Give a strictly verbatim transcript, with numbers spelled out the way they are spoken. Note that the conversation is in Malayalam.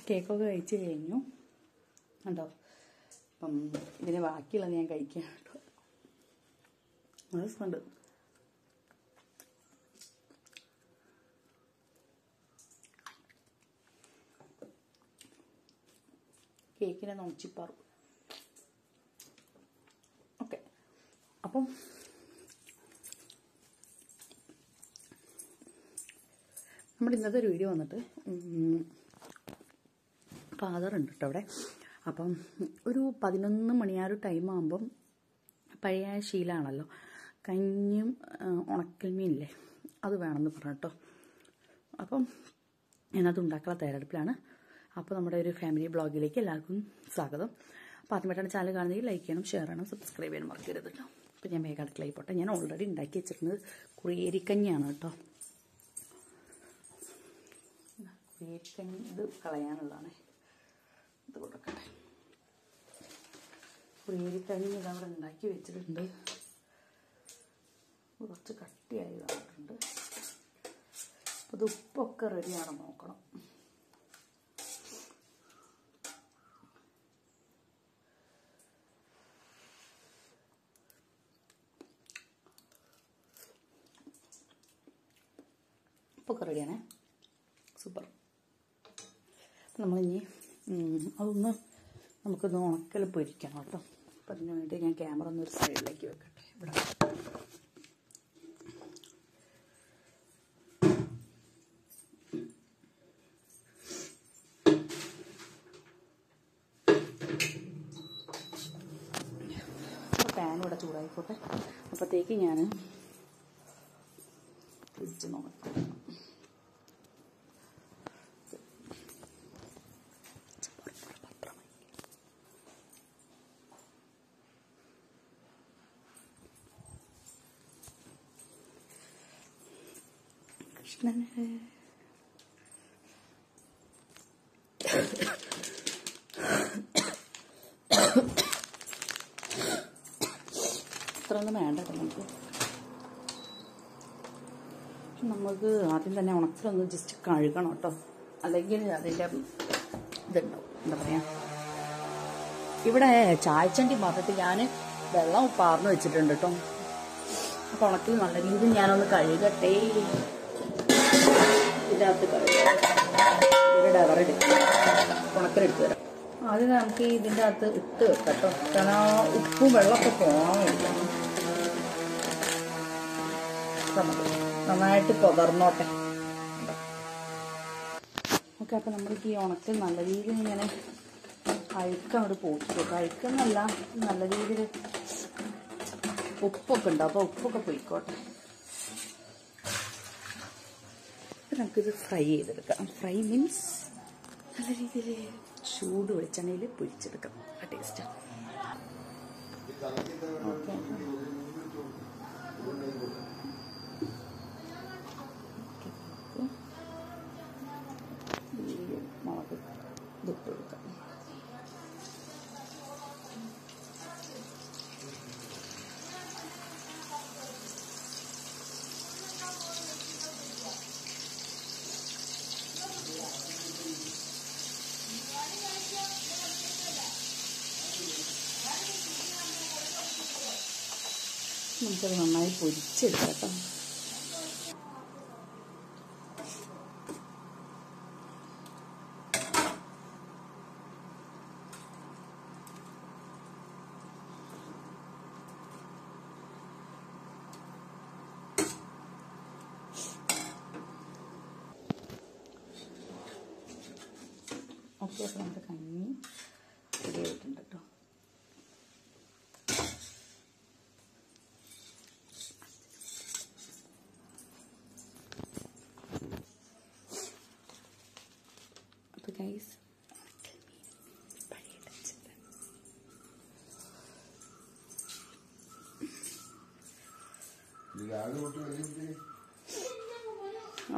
കേക്കൊക്കെ കഴിച്ച് കഴിഞ്ഞു കണ്ടോ. അപ്പം ഇതിന് ബാക്കിയുള്ളത് ഞാൻ കഴിക്കാം കേട്ടോ. രസമുണ്ട്. കേക്കിനെ നോച്ചിപ്പാറു. ഓക്കെ, അപ്പം നമ്മുടെ ഇന്നത്തെ ഒരു വീഡിയോ വന്നിട്ട് ഫാദർ ഉണ്ട് കേട്ടോ അവിടെ. അപ്പം ഒരു പതിനൊന്ന് മണി ആ ഒരു ടൈം ആകുമ്പം പഴയ ശീലമാണല്ലോ, കഞ്ഞിയും ഉണക്കൽ മീനില്ലേ അത് വേണമെന്ന് പറഞ്ഞു കേട്ടോ. അപ്പം ഞാനത് ഉണ്ടാക്കാനുള്ള തയ്യാറെടുപ്പിലാണ്. അപ്പോൾ നമ്മുടെ ഒരു ഫാമിലി ബ്ലോഗിലേക്ക് എല്ലാവർക്കും സ്വാഗതം. അപ്പോൾ ആദ്യമായിട്ടാണ് ചാനൽ കാണുന്നതെങ്കിൽ ലൈക്ക് ചെയ്യണം, ഷെയർ ചെയ്യണം, സബ്സ്ക്രൈബ് ചെയ്യണം മറക്കരുത് കേട്ടോ. അപ്പോൾ ഞാൻ വേഗം അടുക്കളയിൽ പോട്ടെ. ഞാൻ ഓൾറെഡി ഉണ്ടാക്കി വെച്ചിരുന്നത് കുറിയേരിക്കഞ്ഞിയാണ് കേട്ടോ. കുറിയേരിക്കഞ്ഞി ഇത് കളയാനുള്ളതാണ്, ഇത് കൊടുക്കട്ടെ. കുറിയേരിക്കഞ്ഞി ഇതവിടെ ഉണ്ടാക്കി വെച്ചിട്ടുണ്ട്. കുറച്ച് കട്ടിയായി വന്നിട്ടുണ്ട്. അപ്പോൾ ഇത് ഉപ്പൊക്കെ റെഡിയാണെന്ന് നോക്കണം. ഉപ്പൊക്കെ റെഡിയാണേ, സൂപ്പർ. നമ്മളിനി അതൊന്ന് നമുക്കൊന്ന് ഉണക്കൽ പൊരിക്കണം കേട്ടോ. അപ്പം അതിന് വേണ്ടി ഞാൻ ക്യാമറ ഒന്ന് ഒരു സൈഡിലേക്ക് വെക്കട്ടെ. ഇവിടെ പാൻ ഇവിടെ ചൂടായിക്കോട്ടെ. അപ്പോഴത്തേക്ക് ഞാൻ പൊരിച്ച് നോക്കാം. കൃഷ്ണനെ ഇത്രയൊന്നും വേണ്ട കേട്ടോ. നമുക്ക് നമുക്ക് ആദ്യം തന്നെ ഉണക്കലൊന്ന് ജസ്റ്റ് കഴുകണം കേട്ടോ, അല്ലെങ്കിൽ അതിൻ്റെ ഇതുണ്ടാവും. എന്താ പറയുക, ഇവിടെ ചായച്ചണ്ടി മാത്രത്തിൽ ഞാൻ വെള്ളം പാർന്ന് വെച്ചിട്ടുണ്ട് കേട്ടോ. അപ്പോൾ ഉണക്കൽ നല്ല രീതിയിൽ ഞാനൊന്ന് കഴുകട്ടെ. ഇതിനകത്ത് കഴുകാം, ഇതിൻ്റെ ഡവറെടുക്കുക, ഉണക്കലെടുത്ത് തരാം. ആദ്യം നമുക്ക് ഇതിൻ്റെ അകത്ത് ഇട്ട് വെക്കാം കേട്ടോ, കാരണം ആ ഉപ്പും വെള്ളമൊക്കെ പോകണമില്ല. നന്നായിട്ട് പുതർന്നോട്ടെ. ഓക്കെ, അപ്പം നമ്മൾക്ക് ഈ ഉണക്കൽ നല്ല രീതിയിൽ ഇങ്ങനെ അഴുക്കം അവിടെ പോയിട്ട് വെക്കാം. അഴുക്കെന്നല്ല, നല്ല രീതിയിൽ ഉപ്പൊക്കെ ഉണ്ടാവും, അപ്പോൾ ഉപ്പൊക്കെ പോയിക്കോട്ടെ. നമുക്കിത് ഫ്രൈ ചെയ്തെടുക്കാം. ഫ്രൈ മീൻസ് നല്ല രീതിയിൽ ചൂട് വെളിച്ചെണ്ണയിൽ പൊരിച്ചെടുക്കാം. ആ ടേസ്റ്റ്. ഓക്കെ, മുളക് ഇതിട്ട് കൊടുക്കാം. നമുക്കത് നന്നായി പൊരിച്ചെടുക്കാം കേട്ടോ. ഓക്കെ, അപ്പോൾ നമ്മുടെ കഞ്ഞി റെഡി ആയിട്ടുണ്ട് കേട്ടോ. അപ്പോൾ ഗൈസ്, ഇത് രാവിലെ തൊട്ട്